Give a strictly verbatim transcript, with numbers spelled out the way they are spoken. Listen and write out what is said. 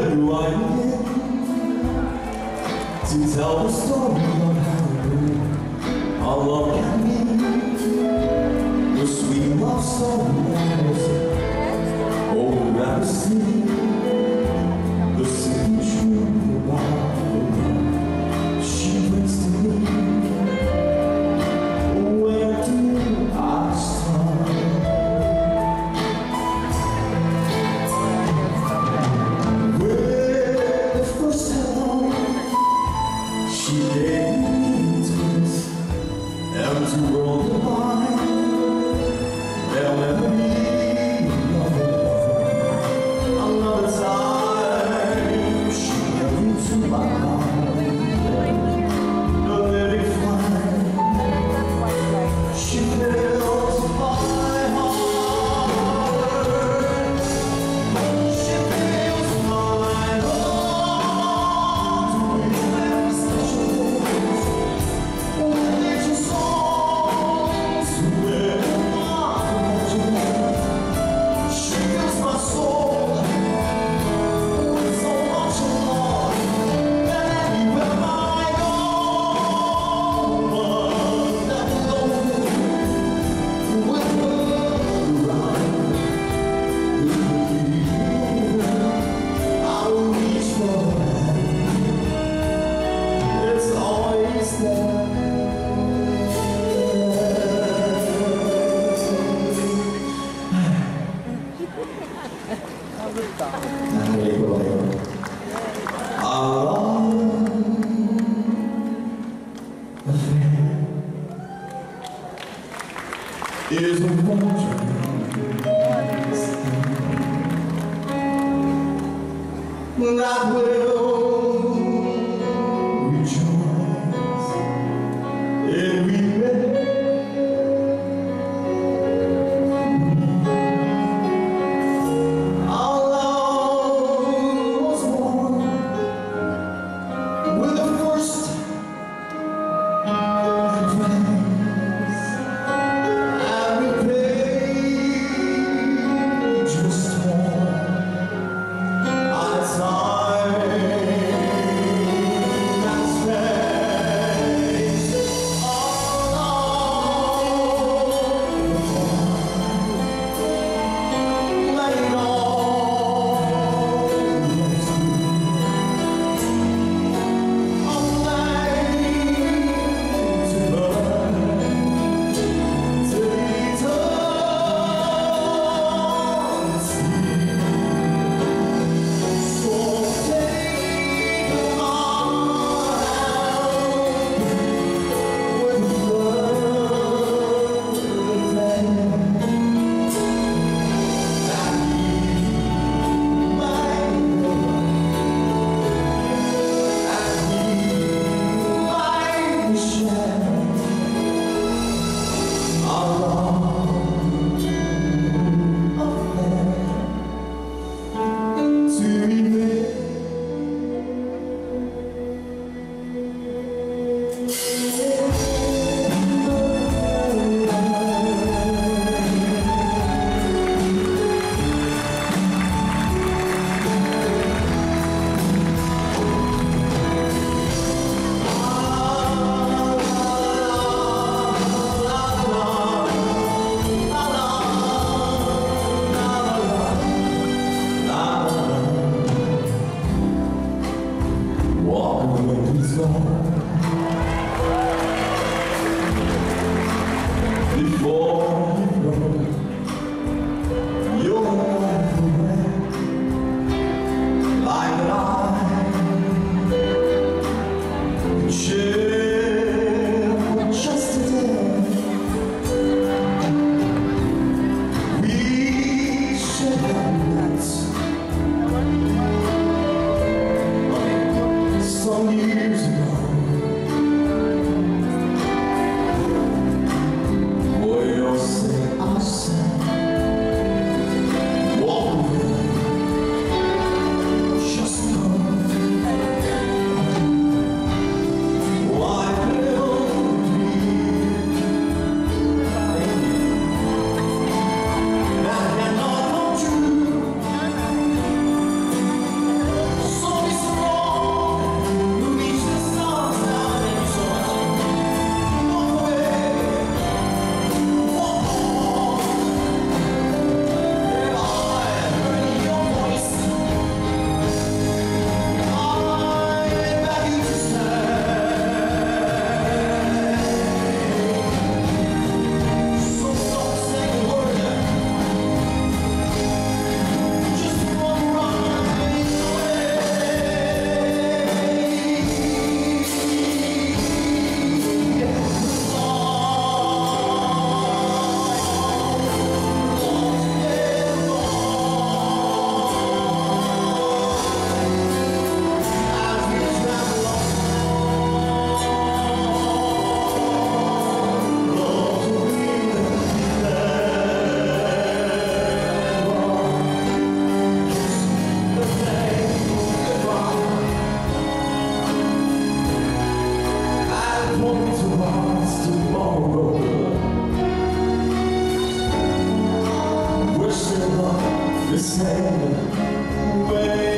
Where do I begin to tell the story of how our love can be? The sweet love story that was all that was seen. The simple truth about the love she brings to me. Where do I start? With the first hello she gave me twins, empty world of mine. There'll never be another, another time. She came into my mind, the living fire. She fills my heart. She fills my heart with very special things, with nature songs, with imagination. She fills my soul with so much love that anywhere I go, that lonely with her around, I'll reach for her. It's always there. Our affair is a fortune that will rejoice in weeping. Our love was born with the first advance, every page was torn on its time and space. Our love laid all to burn to eternity. So take my hand with love and walk away too slow before you know your life away like an eye can share for just a day. We shared that night some years ago. same way.